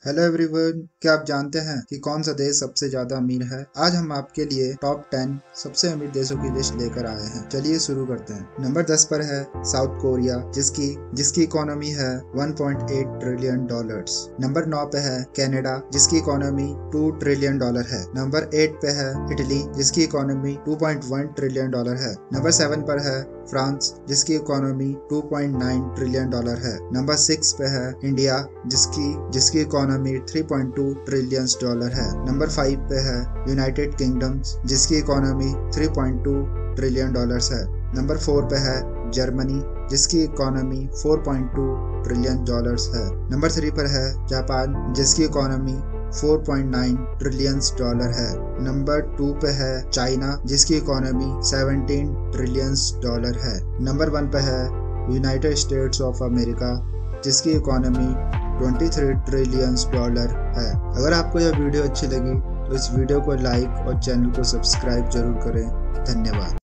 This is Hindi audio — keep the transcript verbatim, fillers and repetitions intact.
हेलो एवरीवन, क्या आप जानते हैं कि कौन सा देश सबसे ज्यादा अमीर है? आज हम आपके लिए टॉप टेन सबसे अमीर देशों की लिस्ट लेकर आए हैं। चलिए शुरू करते हैं। नंबर दस पर है साउथ कोरिया, जिसकी जिसकी इकोनॉमी है one point eight trillion dollars. Number नौ पे है कनाडा, जिसकी इकोनॉमी टू ट्रिलियन डॉलर है। नंबर एट पे है इटली, जिसकी economy two point one trillion dollar है। नंबर सेवन पर है फ्रांस, जिसकी economy two point nine trillion dollar है। नंबर सिक्स पे है इंडिया, जिसकी जिसकी economy three point two trillion dollar है। नंबर फाइव पे है यूनाइटेड किंगडम, जिसकी economy three point two trillion dollars है। नंबर फोर पे है जर्मनी, जिसकी economy four point two trillion dollars है। नंबर थ्री पर है जापान, जिसकी economy four point nine trillion dollar है। नंबर टू पे है चाइना, जिसकी इकोनॉमी सेवनटीन ट्रिलियन डॉलर है। नंबर वन पे है यूनाइटेड स्टेट्स ऑफ अमेरिका, जिसकी economy twenty three trillion dollar है। अगर आपको यह वीडियो अच्छी लगी तो इस वीडियो को लाइक और चैनल को सब्सक्राइब जरूर करें। धन्यवाद।